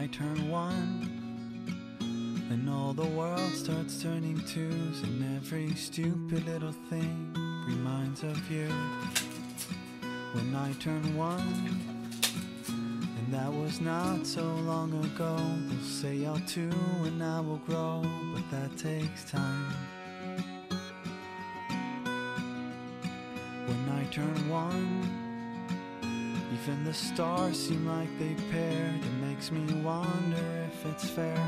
turn one, and all the world starts turning twos, and every stupid little thing reminds of you. When I turn one, and that was not so long ago, they'll say I'll too and I will grow, but that takes time. When I turn one, even the stars seem like they paired. It makes me wonder if it's fair.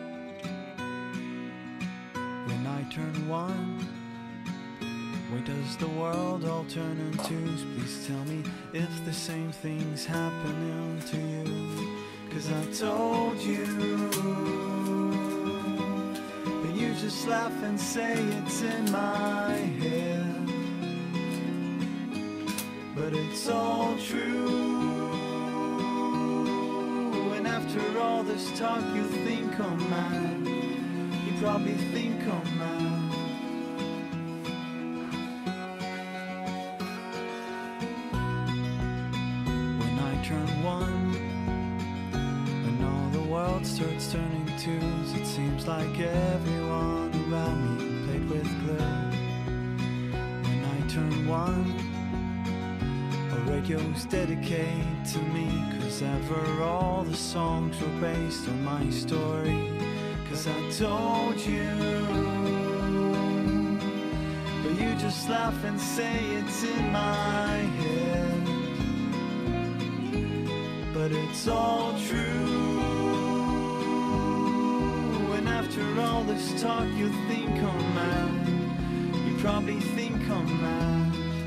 When I turn one, where does the world all turn in twos? Please tell me if the same thing's happening to you. 'Cause I told you, but you just laugh and say it's in my head. But it's all true, and after all this talk you think I'm mad. You probably think I'm mad. When I turn one, and all the world starts turning twos, it seems like everyone around me played with glue. When I turn one, radio's dedicated to me, 'cause ever all the songs were based on my story. 'Cause I told you, but you just laugh and say it's in my head. But it's all true, and after all this talk you think I'm mad. You probably think I'm mad.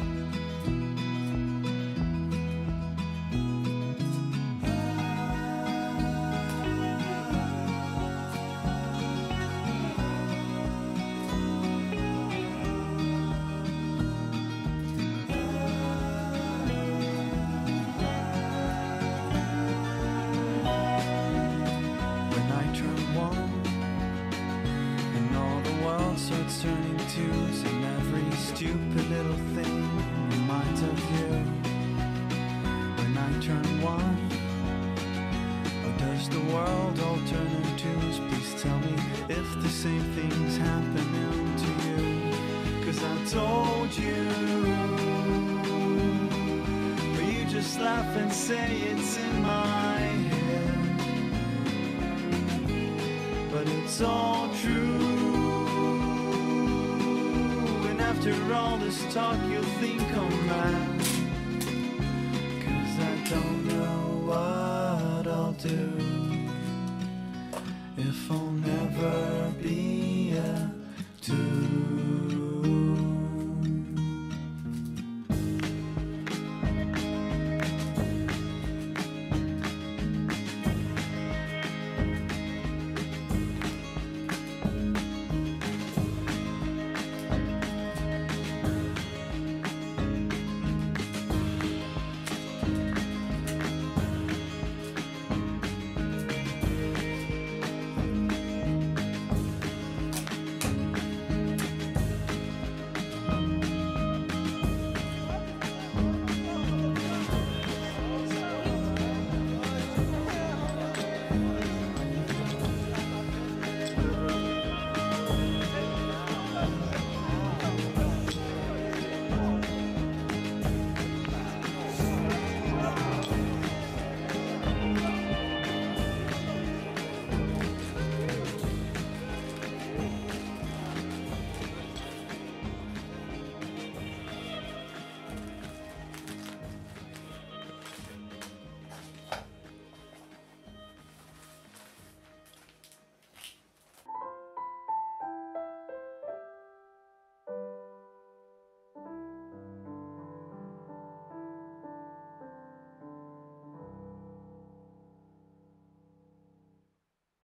Starts turning twos, and every stupid little thing reminds of you. When I turn one, or does the world all turn in twos? Please tell me if the same thing's happening to you. 'Cause I told you, but you just laugh and say it's in my head. But it's all true, after all this talk you'll think I'm mad. 'Cause I don't know what I'll do if I'll never be